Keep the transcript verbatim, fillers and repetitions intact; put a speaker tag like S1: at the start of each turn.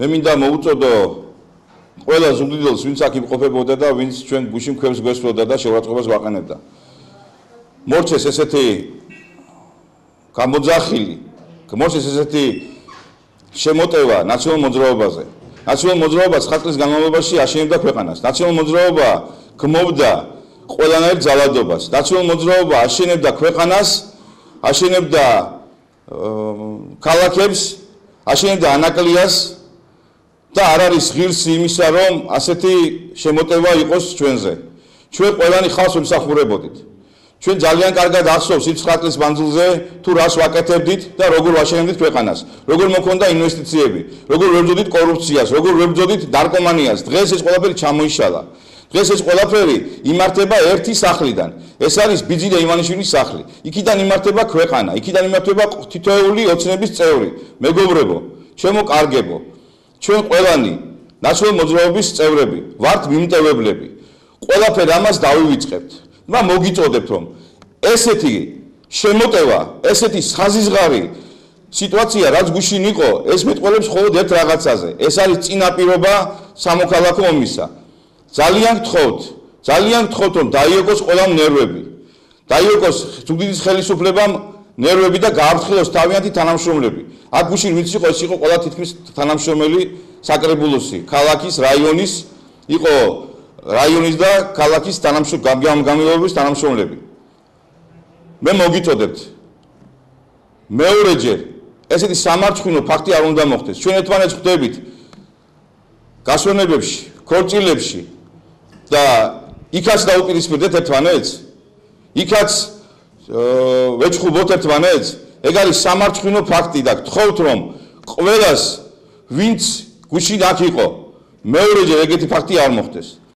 S1: მე მინდა მოუწოდო ყველა ზუგდიდელს, ვინც აქ იმყოფებოდა და ვინც ჩვენ გუშინ ქვევს გვესვლოდა და შეურაცხყოფას ვაყენებდა. მორჩეს ესეთი გამოძახილი, მორჩეს ესეთი შემოტევა ნაციონალურ მოძრაობაზე. ნაციონალურ მოძრაობა ცხრა წლის განმავლობაში აშენებდა ქვეყანას. ნაციონალურ მოძრაობა გმობდა ყველანაირ ძალადობას. ნაციონალურ მოძრაობა აშენებდა ქვეყანას, აშენებდა ქალაქებს, აშენებდა ანაკლიას და არ არის ღირსი იმისა, რომ ასეთი შემოტევა იყოს ჩვენზე. ჩვენ ყველანი ხალხს ვიმსახურებოდით. ჩვენ ძალიან კარგად ახსოვს იმ ცხრა წლის მანძილზე თუ რას ვაკეთებდით და როგორ ვაშენებდით ქვეყანას, როგორ მოქონდა ინვესტიციები, როგორ ვებრძოდით კორუფციას, როგორ ვებრძოდით ნარკომანიას. დღეს ეს ყველაფერი ჩამოიშალა. დღეს ეს ყველაფერი იმართება ერთი სახლიდან. ეს არის ბიძი და ივანიშვილის სახლი. იქიდან იმართება ქვეყანა, იქიდან იმართება თითოეული ოცნების წევრი. მეგობრებო, ჩემო კარგებო, ჩვენ ყველანი ნაციონალური მოძრაობის წევრები ვართ მიმტევებლები. ყველაფერი ამას დავივიწყებთ. და მოგიწოდებთ, რომ ესეთი შემოტევა, ესეთი საზიზღარი სიტუაცია, რაც გუშინ იყო, ეს მეტყველებს მხოლოდ ერთ რაღაცაზე. ეს არის წინაპირობა სამოქალაქო ომისა. ძალიან გთხოვთ, ძალიან გთხოვთ, რომ დაიოკოს ყველა ნერვები. დაიოკოს ზუგდიდის ხელისუფლებამ ნერვები და გააფრთხილოს თავიანთი თანამშრომლები. აქ გუშინ ვინც იყო, ეს იყო ყველა თითქმის თანამშრომელი საკრებულოსი, ქალაქის, რაიონის, იყო რაიონის და ქალაქის თანამშრომლების თანამშრომლები. მე მოგიწოდებთ. მეორეჯერ ესეთი სამარცხვინო ფაქტი არ უნდა მოხდეს. ჩვენ ერთმანეთს ხვდებით გასვენებებში, ქორწილებში და იქაც დაუპირისპირდეთ ერთმანეთს. იქაც ვეჭხუბოთ ერთმანეთს. ეგ არის სამარცხვინო ფაქტი და გთხოვთ, რომ ყველას ვინც გუშინ აქ იყო, მეორეჯერ ეგეთი ფაქტი არ მოხდეს.